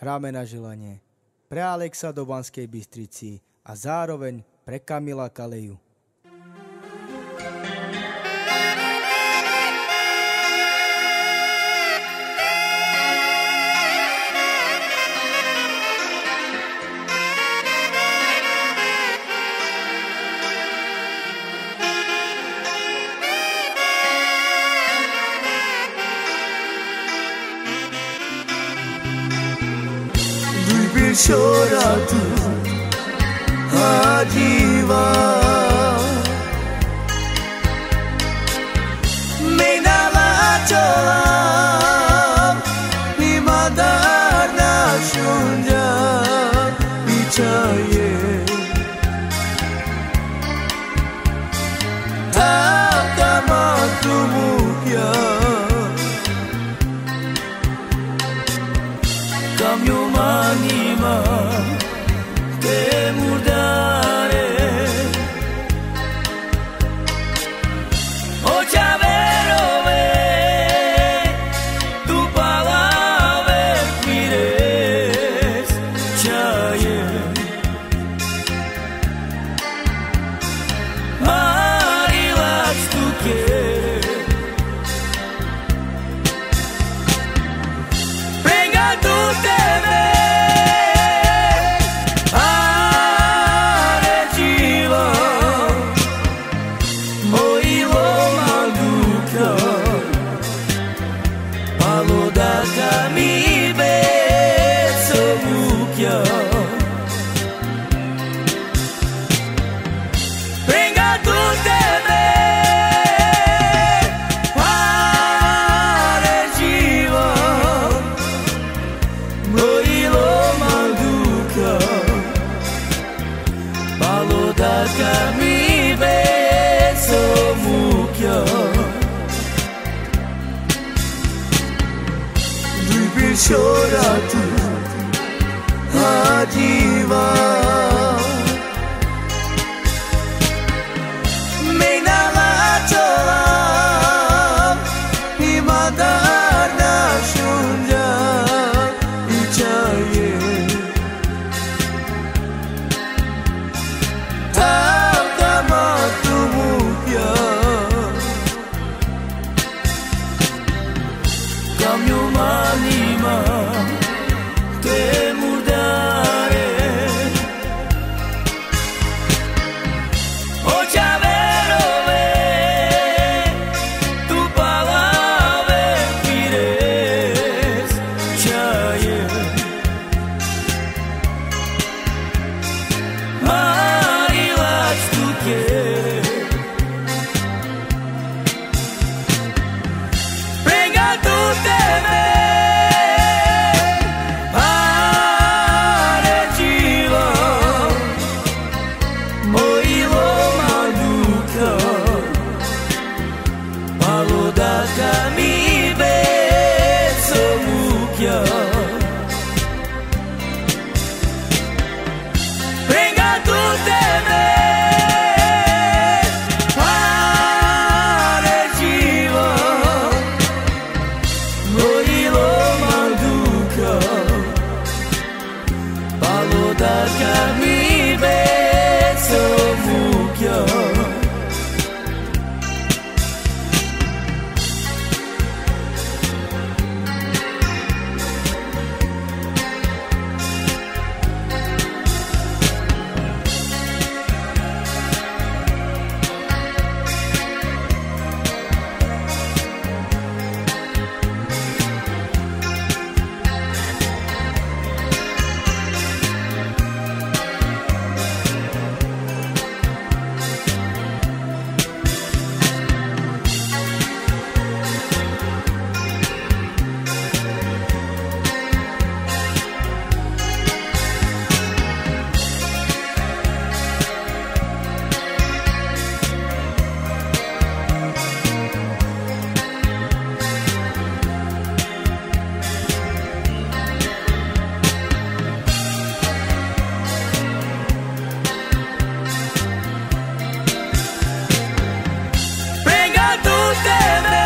hráme na želanie pre Alexa do Banskej Bystrici a zároveň pre Kamila Kaleju. Chorado adiva Menalacho Imadarna shunja Bichaye Takamatumukia Kamyo manima te mudare O chavero me tu palave quieres chaye Marilac tu quieres Venga tu te Kami besok mukya Dui chorado adiva Menalacho Imadarna shunja Ichaye Kamyo manima te mudare O chavero me tu palave quieres chaye Marilac tu quieres Kami besok mukya Venga tu teme Pare jiwa Moilo manduka Paloda kami besok mukya Venga tu te